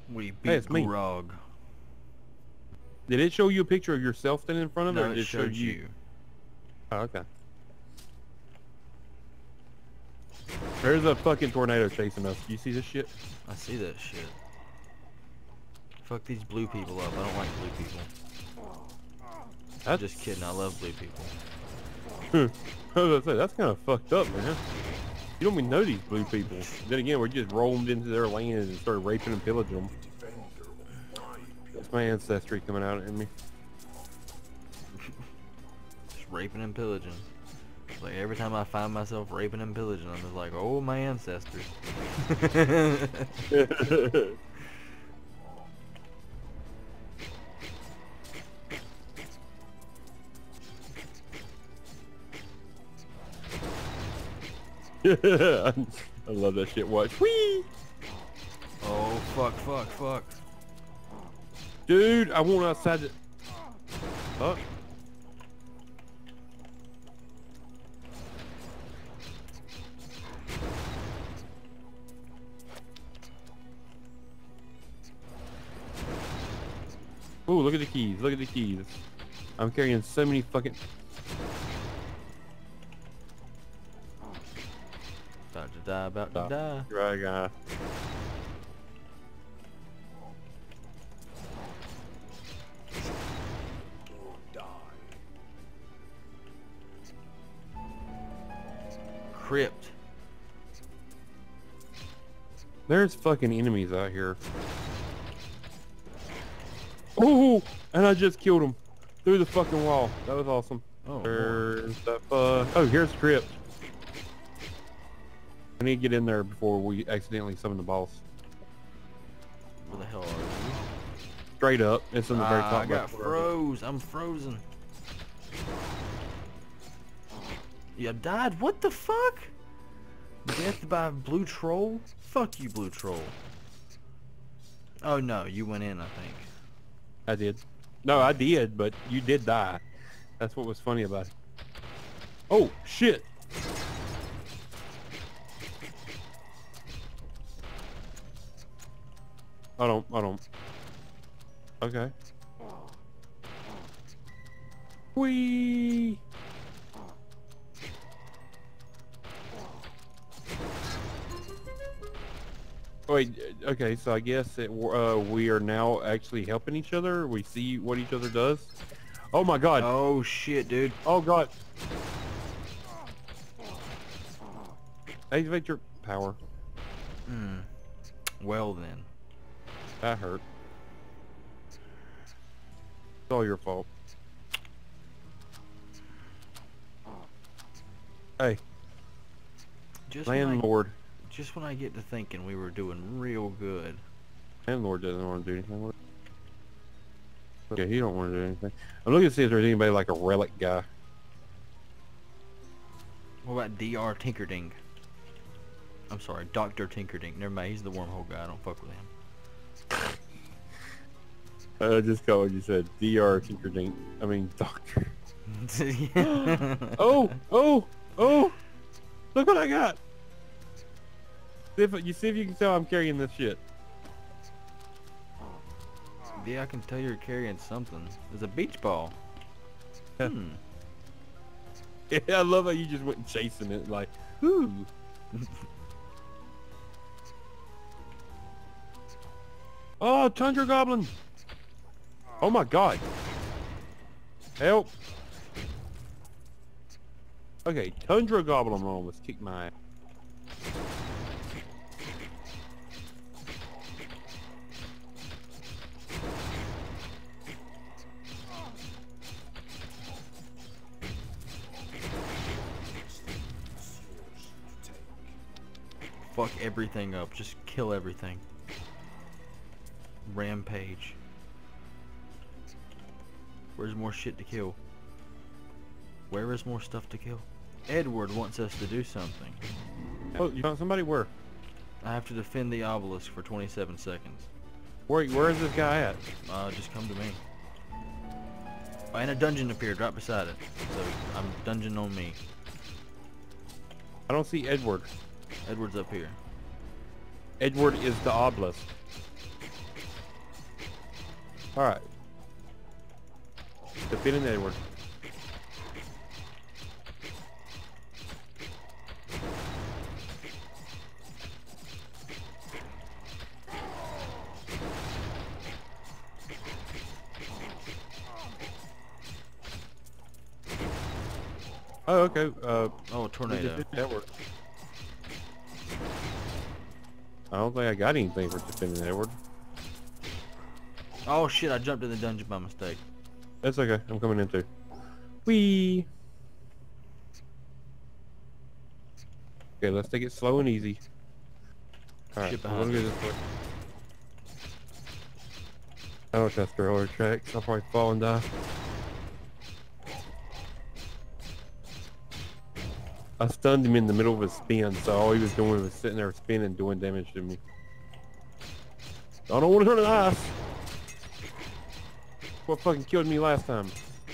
We Hey, beat it's me. Grog. Did it show you a picture of yourself standing in front of it? No, Or it did it show showed you. Oh, okay. There's a fucking tornado chasing us. Do you see this shit? I see that shit. Fuck these blue people up. I don't like blue people. I'm just kidding. I love blue people. I was gonna say, that's kind of fucked up, man. You don't even know these blue people. Then again, we just roamed into their land and started raping and pillaging them. That's my ancestry coming out in me. Just raping and pillaging. Like every time I find myself raping and pillaging, I'm just like, oh, my ancestors. I love that shit. Watch. Whee! Oh, fuck, fuck, fuck. Dude, I want outside the... Fuck. Ooh, look at the keys. Look at the keys. I'm carrying so many fucking... About to die, about to die. Right, guy. Crypt. There's fucking enemies out here. Oh, and I just killed him through the fucking wall. That was awesome. Oh, There's the fuck. Oh, here's Crypt. I need to get in there before we accidentally summon the boss. where the hell are you? Straight up. It's in the very top. I got left corner. froze. I'm frozen. You died? What the fuck? Death by blue troll? Fuck you, blue troll. Oh no, you went in, I think. I did. No, I did, but you did die. That's what was funny about it. Oh, shit. I don't. Okay. Whee! Wait, okay, so I guess that we are now actually helping each other. We see what each other does. Oh my god. Oh shit, dude. Oh god. Activate your power. Hmm. Well then. That hurt. It's all your fault. Hey, Just landlord. just when I get to thinking we were doing real good. Landlord doesn't want to do anything with it. Okay, he don't want to do anything. I'm looking to see if there's anybody like a relic guy. What about Dr. Tinkerding? I'm sorry, Dr. Tinkerding. Never mind, he's the wormhole guy. I don't fuck with him. I just caught what you said. Dr. Tinkerdink. I mean, Doctor. Oh! Oh! Oh! Look what I got! See if you can tell I'm carrying this shit. Yeah, I can tell you're carrying something. There's a beach ball. Hmm. Yeah, I love how you just went chasing it like, ooh. Oh, Tundra Goblin! Oh my god! Help! Okay, Tundra Goblin almost kicked my ass. Fuck everything up. Just kill everything. Rampage. Where's more shit to kill? Where is more stuff to kill? Edward wants us to do something. Oh, you found somebody? Where? I have to defend the obelisk for 27 seconds. Where is this guy at? Just come to me. Oh, and a dungeon appeared right beside it. So I'm dungeon on me. I don't see Edward. Edward's up here. Edward is the obelisk. Alright. Defending Edward. Oh, okay. Oh, a tornado. Edward. I don't think I got anything for defending Edward. Oh shit, I jumped in the dungeon by mistake. That's okay. I'm coming in too. Whee! Okay, let's take it slow and easy. Alright, Shit I'm gonna behind go this way. I don't trust railroad tracks. I'll probably fall and die. I stunned him in the middle of his spin, so all he was doing was sitting there spinning, doing damage to me. I don't want to turn to ice. What fucking killed me last time?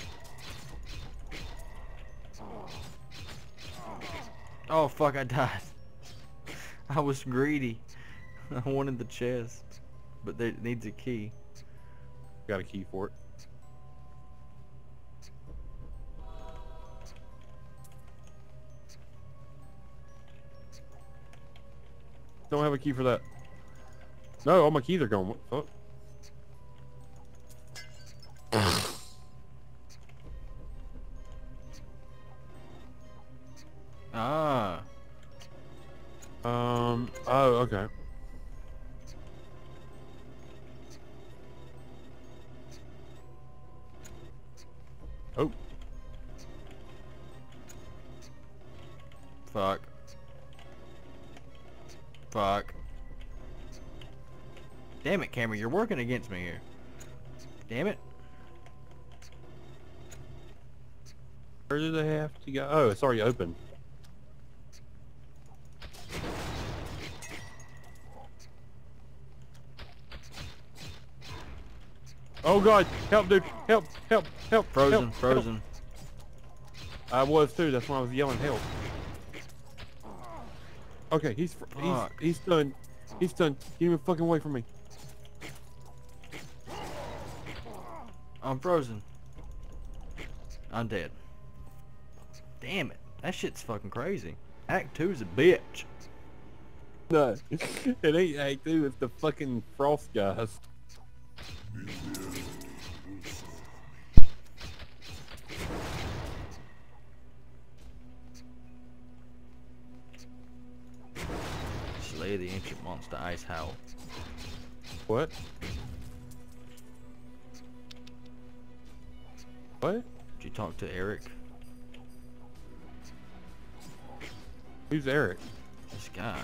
Oh fuck, I died. I was greedy. I wanted the chest, but it needs a key. Got a key for it. Don't have a key for that. No, all my keys are gone. What the fuck? Ah. Oh, okay. Oh. Fuck. Fuck. Damn it, camera, you're working against me here. Damn it. Where do they have to go? Oh, it's already open. Oh god, help dude, help, help, help, Frozen, help, frozen. help. I was too, that's why I was yelling help. Okay, he's stunned. He's stunned. Get him fucking away from me. I'm frozen. I'm dead. Damn it. That shit's fucking crazy. Act 2's a bitch. No, it ain't Act 2, it's the fucking frost guys. Slay the ancient monster Ice Howl. What? What? Did you talk to Eric? Who's Eric? This guy.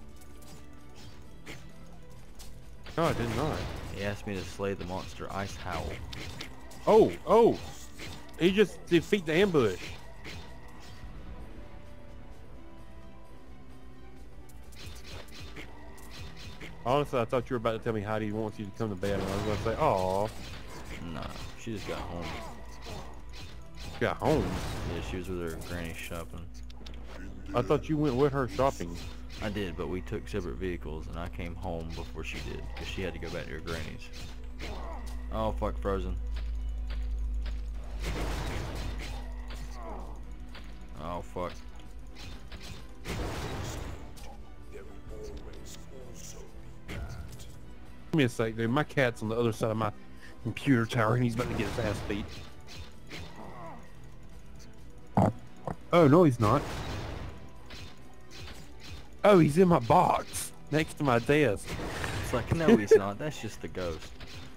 No, I did not. He asked me to slay the monster Ice Howl. Oh, oh! He just defeat the ambush. Honestly, I thought you were about to tell me Heidi wants you to come to bed, and I was going to say, "Aw." Nah, she just got home. Got home. Yeah, she was with her granny shopping. I thought you went with her shopping. I did, but we took separate vehicles, and I came home before she did, because she had to go back to her granny's. Oh, fuck, frozen. Oh, fuck. Give me a sec, dude. My cat's on the other side of my computer tower, and he's about to get his ass beat. Oh, no, he's not. Oh, he's in my box, next to my desk. It's like, no, he's not. That's just the ghost.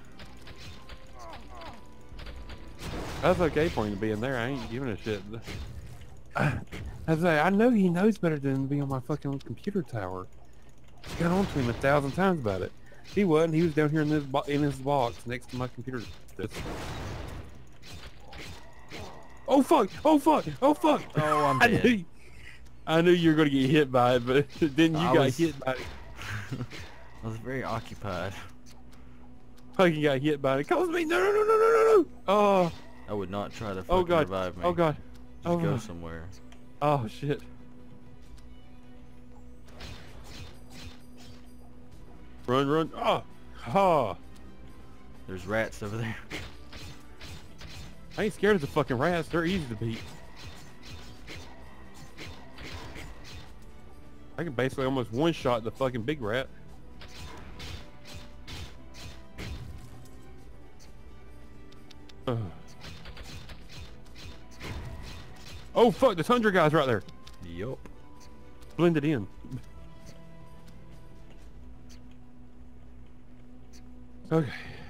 That's okay for him to be in there. I ain't giving a shit. I was like, I know he knows better than to be on my fucking computer tower. Got on to him 1,000 times about it. He wasn't. He was down here in this box next to my computer desk. Oh fuck! Oh fuck! Oh fuck! Oh, I'm dead. I knew you were gonna get hit by it, but then you got hit by it. I was very occupied. Fucking got hit by it. It calls me! No! No! No! No! No! No! No! Oh! I would not try to Oh fucking god! revive me. Oh god! Just Oh go god! somewhere. Oh shit! Run! Run! Oh! Oh! There's rats over there. I ain't scared of the fucking rats. They're easy to beat. I can basically almost one-shot the fucking big rat. Ugh. Oh fuck, the Tundra guy's right there. Yup. Blended in. Okay.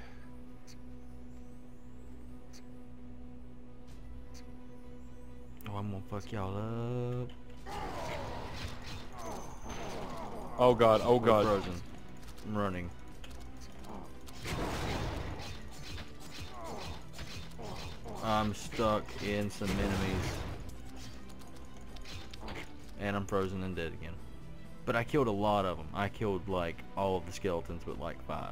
Oh, I'm gonna fuck y'all up. Oh god, oh We're god. frozen. I'm running. I'm stuck in some enemies. And I'm frozen and dead again. But I killed a lot of them. I killed like all of the skeletons but like 5.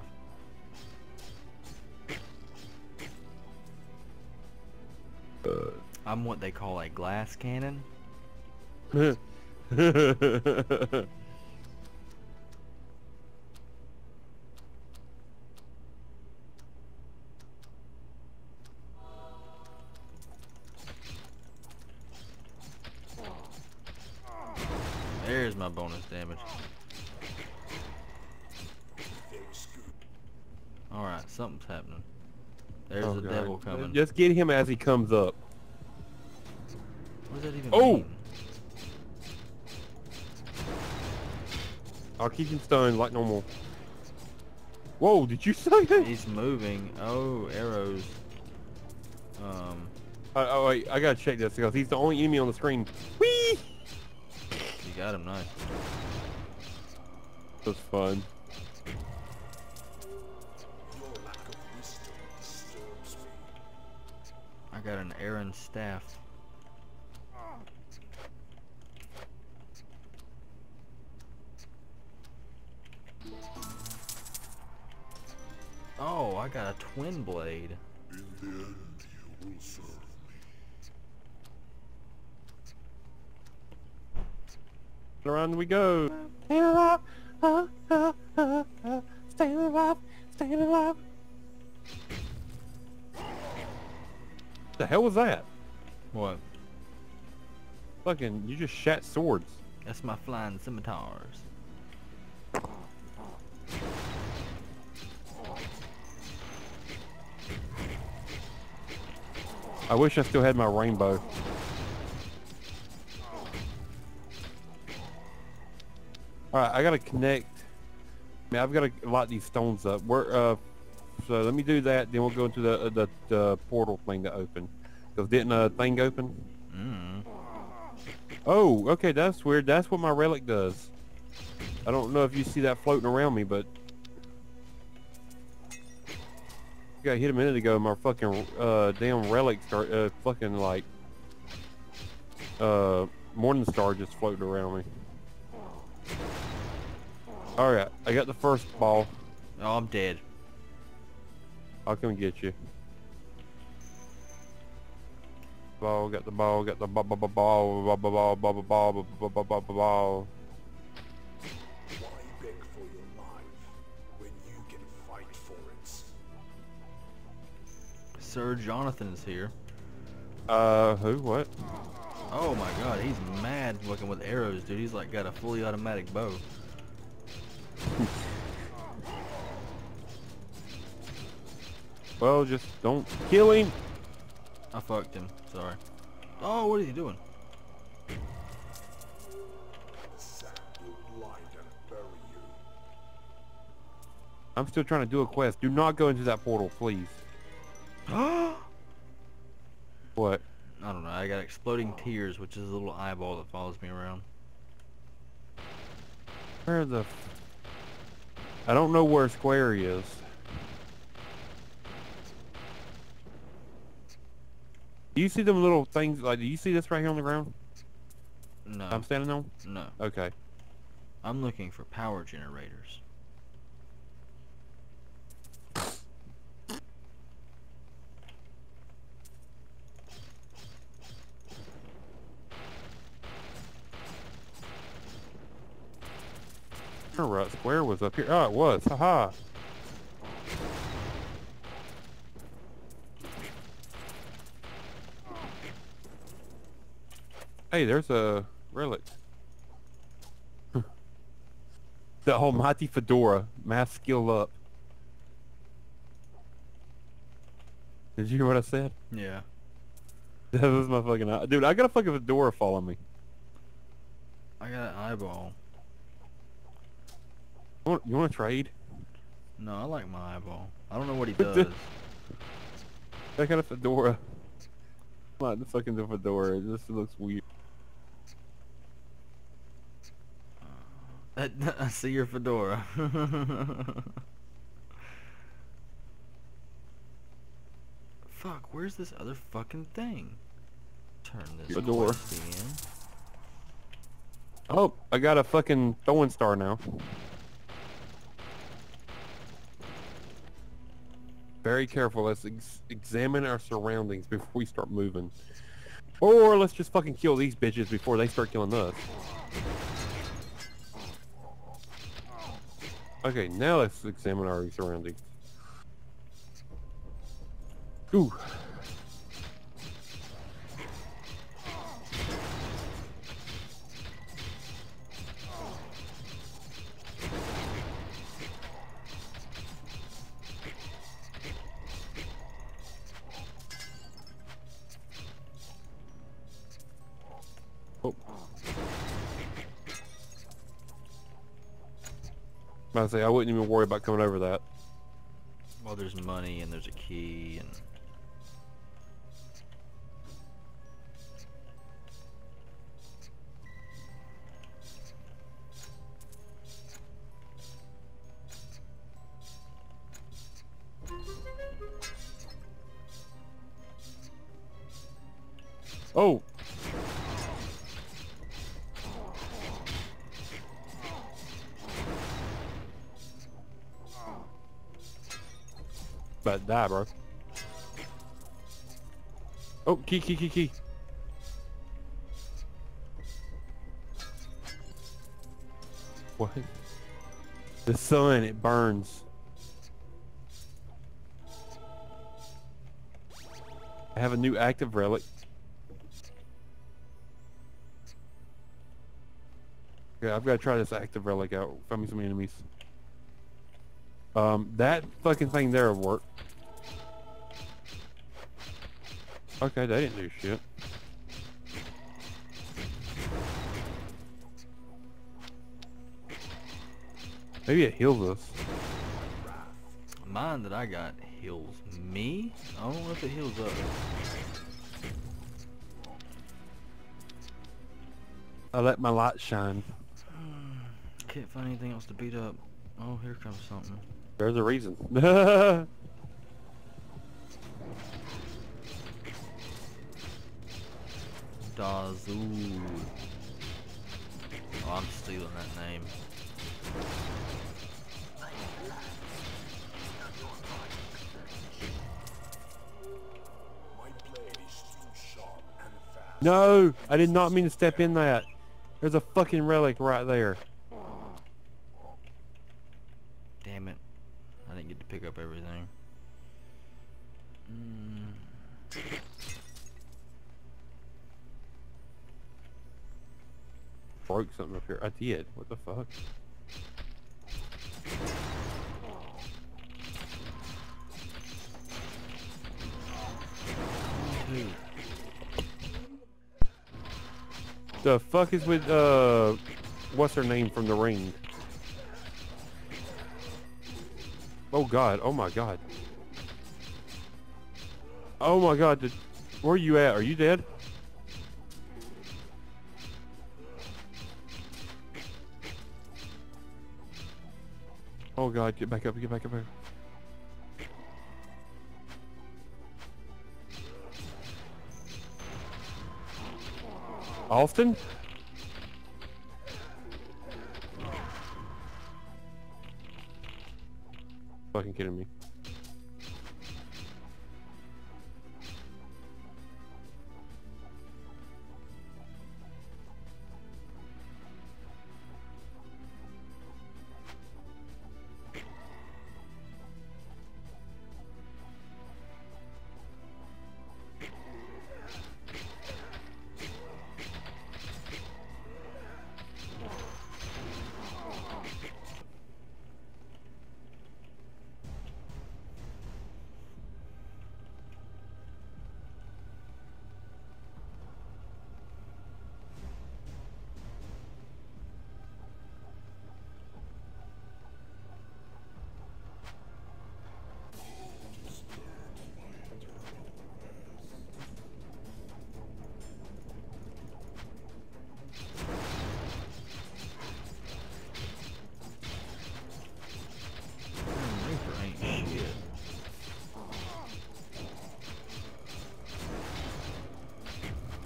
I'm what they call a glass cannon. There's my bonus damage. Alright, something's happening. There's Oh, the God. devil coming. Just get him as he comes up. What does that even Oh! mean? I'll keep him stunned like normal. Whoa, did you say that? He's moving. Oh, arrows. Oh wait, I gotta check this because he's the only enemy on the screen. Whee! You got him, nice. That's fun. I got an Aaron staff. Oh, I got a twin blade. In the end, you will serve me. Around we go. Stay alive. Stay alive. Stay alive. What the hell was that? What? Fucking, you just shat swords. That's my flying scimitars. I wish I still had my rainbow. Alright, I gotta connect. I mean, I've gotta light these stones up. So let me do that, then we'll go into the portal thing to open. Because didn't a thing open? Mm. Oh, okay, that's weird. That's what my relic does. I don't know if you see that floating around me, but... I got hit a minute ago, my fucking damn relic start fucking like Morning Star just floated around me. Alright, I got the first ball. Oh, I'm dead. I'll come get you. Ball, got the ball, got the ball, ball, ball, ball, ball, ball, ball, ball, ball, ball. Why beg for your life when you can fight for it? Sir Jonathan is here. Who? What? Oh my god, he's mad looking with arrows, dude. He's like got a fully automatic bow. Well, just don't kill him. I fucked him. Sorry. Oh, what is he doing? Sand will blind and bury you. I'm still trying to do a quest. Do not go into that portal, please. What? I don't know. I got exploding tears, which is a little eyeball that follows me around. Where the... I don't know where Square is. Do you see them little things? Like, do you see this right here on the ground? No. I'm standing on? No. Okay. I'm looking for power generators. Alright, Square was up here. Oh, it was. Haha. Hey, there's a relic. The almighty fedora, math skill up. Did you hear what I said? Yeah. That was my fucking dude. I got a fucking fedora following me. I got an eyeball. You want to trade? No, I like my eyeball. I don't know what he does. I got a fedora. Not the fucking fedora. It just looks weird. I see your fedora. Fuck, where's this other fucking thing? Turn this Fedora. quest in. Oh, I got a fucking throwing star now. Very careful. Let's examine our surroundings before we start moving. Or let's just fucking kill these bitches before they start killing us. Okay, now let's examine our surroundings. Ooh. Oh. I say I wouldn't even worry about coming over that. Well, there's money and there's a key and... Oh. About to die, bro. Oh, key. What? The sun, it burns. I have a new active relic. Yeah, I've got to try this active relic out. Find me some enemies. That fucking thing there will work. Okay, they didn't do shit. Maybe it heals us. Mine that I got heals me? I don't know if it heals us. I let my light shine. Can't find anything else to beat up. Oh, here comes something. There's a reason. Dazoo. Oh, I'm stealing that name. My blade is too sharp and fast. No, I did not mean to step in that. There's a fucking relic right there. Damn it. I didn't get to pick up everything. Broke something up here. I did. What the fuck? Dude. The fuck is with what's her name from The Ring? Oh god, oh my god. Oh my god, where are you at? Are you dead? Oh god, get back up, get back up. Austin? Fucking kidding me.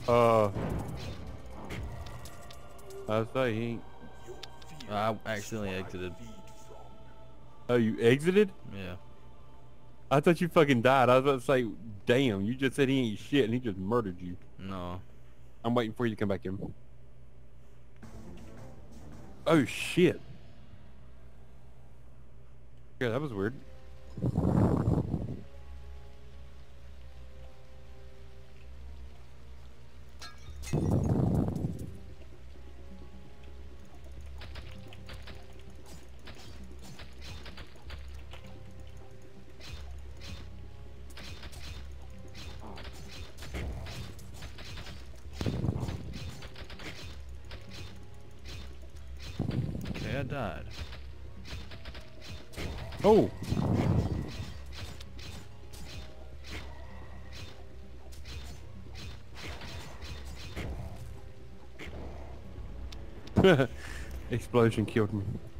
I say he ain't. I accidentally exited. Oh, you exited? Yeah. I thought you fucking died. I was about to say, damn, you just said he ain't shit and he just murdered you. No. I'm waiting for you to come back in. Oh shit. Yeah, that was weird. Okay, I died. Oh. Explosion killed me.